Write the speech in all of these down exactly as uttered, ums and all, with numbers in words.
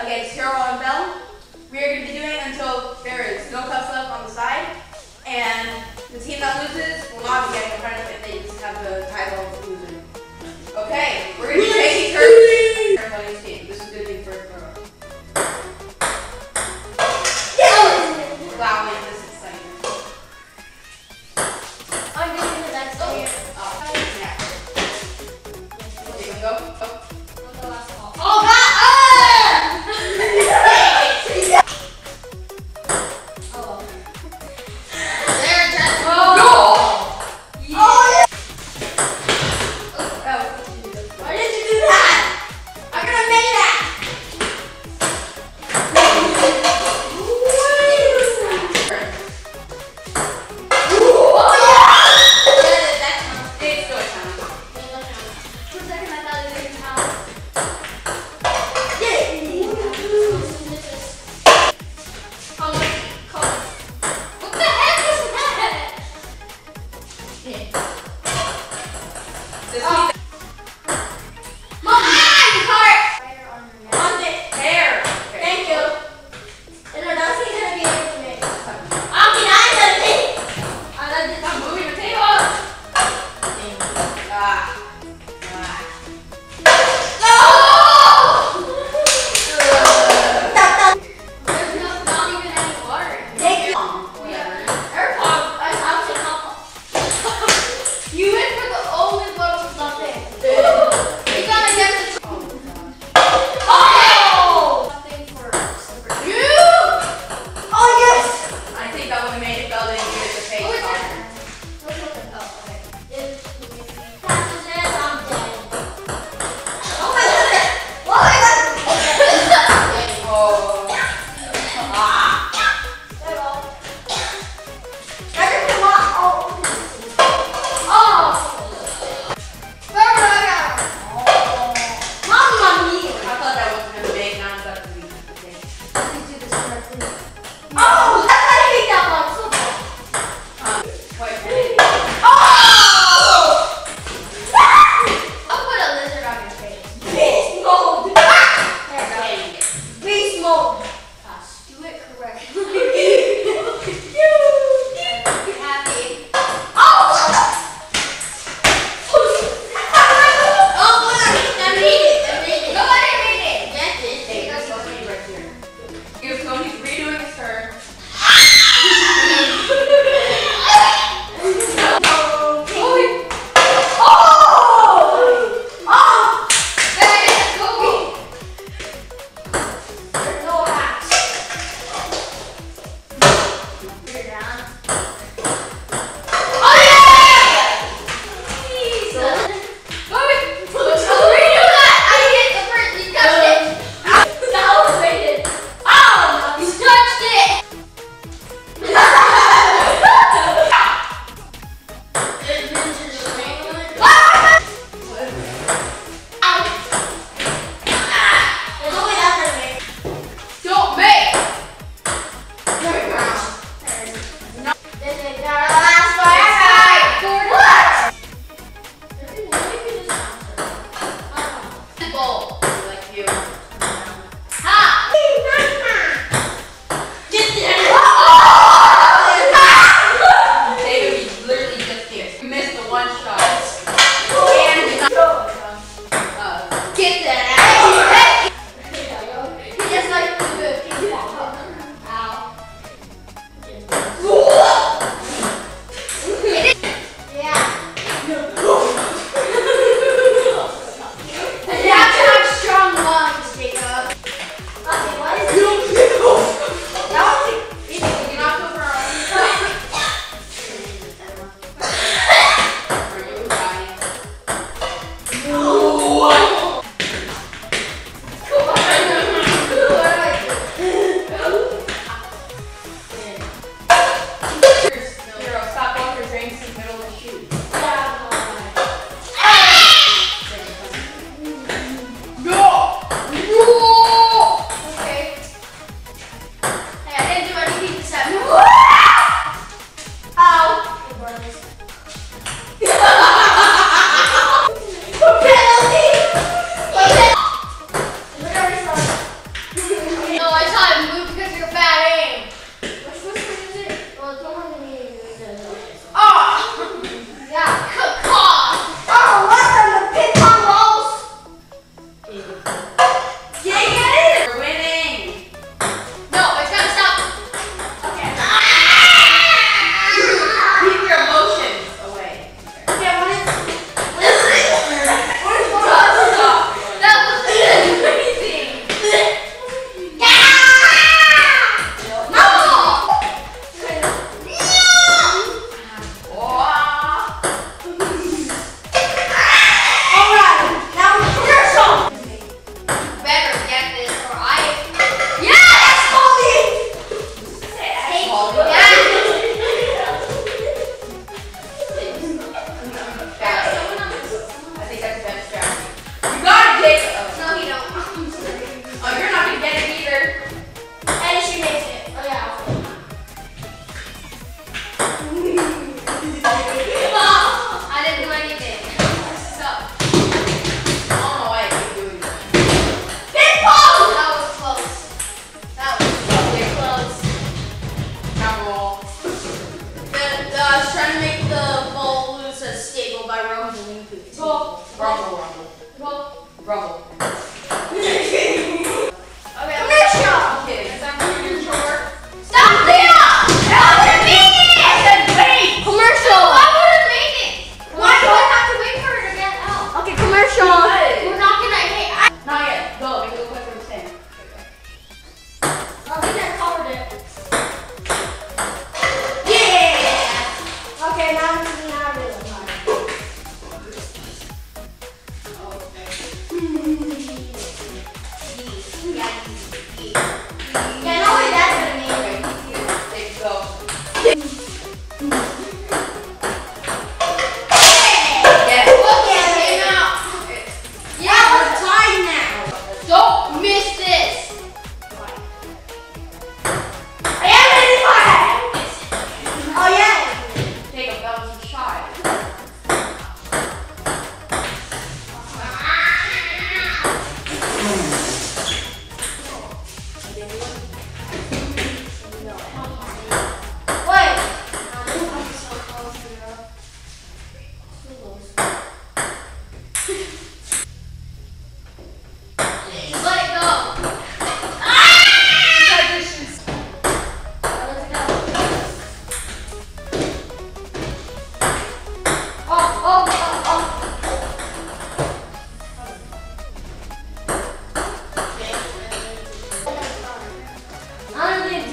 against Hero and Bell. We are going to be doing until there is no cups left on the side, and the team that loses will not be getting a credit if they just have the title of loser. Okay, we're going to be taking turns on each team. This is going to be first throw. Wow, man, this is exciting. I'm doing the next one. Oh, yeah. You can go. Oh. The last ball. Oh, God! Ah! Oh. There, Jess. Oh! No! Yeah. Oh, yeah! Oh, why did you do that? I'm gonna make that!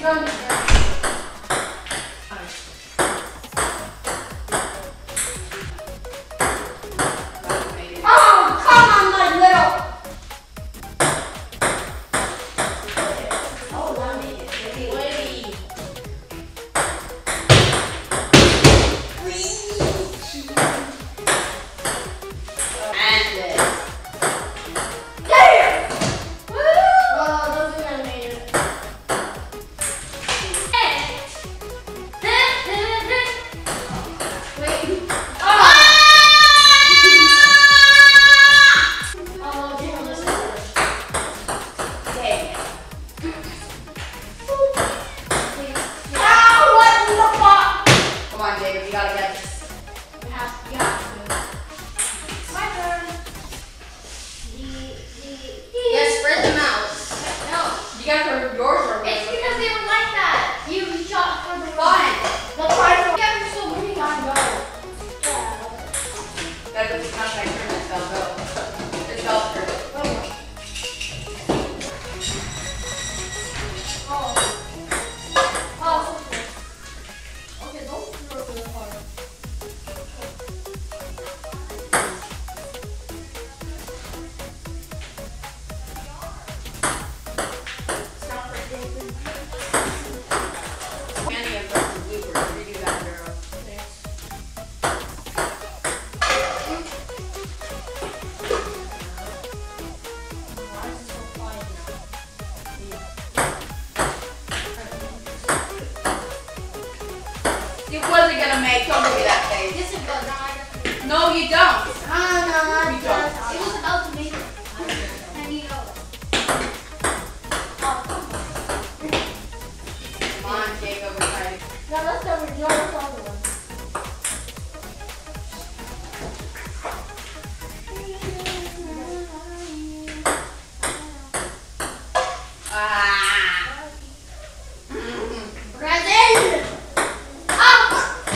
He's going to get It wasn't gonna make. Don't give me that face. Yes, it does. No, you don't. Ah, no, You it don't. does. It was about to make it. I need to. Oh, Come on, Jacob, we're trying. now let's go with your other one. Ah. Present! Up!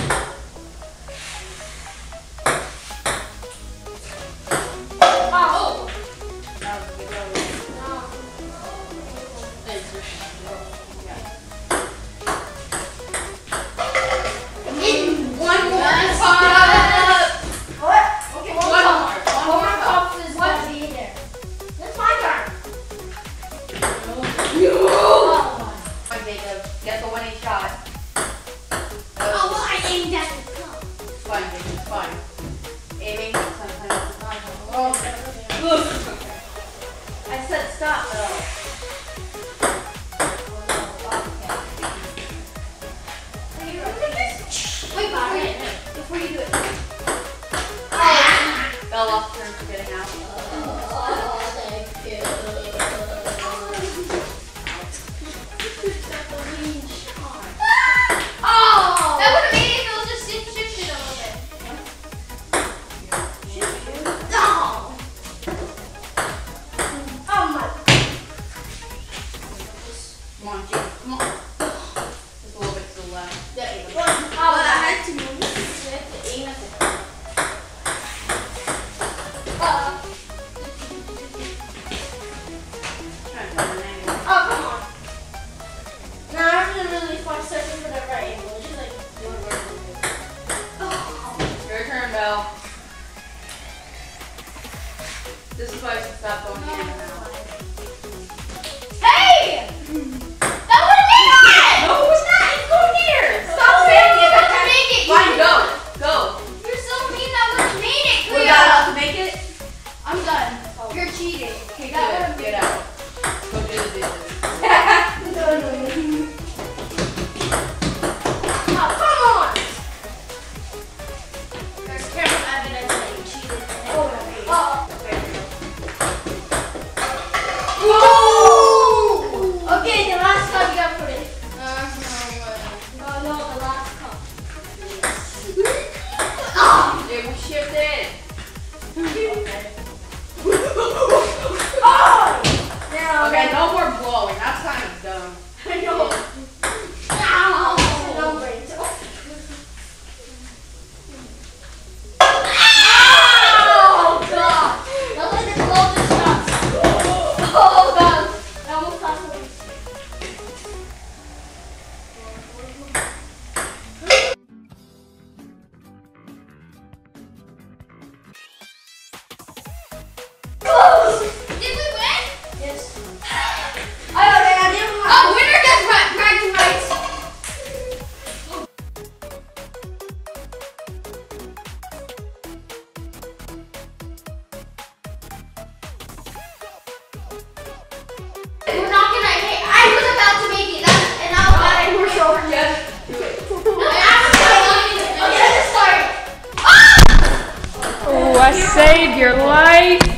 Oh! That was a good one. No. In one more cup. What? Okay, One one cup. more. One One more more cup. cup is gonna be there. That's my turn. No. Oh, Come on, Jacob. Get the winning shot. oh well, I aimed at the cup. It's fine, Jacob. It's fine. Aiming sometimes it's not. Oh, Ugh. I said stop though. wait, before you, Before you do it. oh, Bell off turn for getting out. oh, thank you. Oh, that would have made it if it was just shift- shifted a little bit. No. Oh my. Come on, Jacob. Come on. Just a little bit to the left. There you go. Oh, Oh, I I had to move. have to aim at the. Uh, Trying to find an angle. oh, come on. Now I'm in a really fun searching for the right angle. Just like doing where oh. Your turn, Belle. This is why I should stop going in and out. Hey! That would have made it! I saved your life.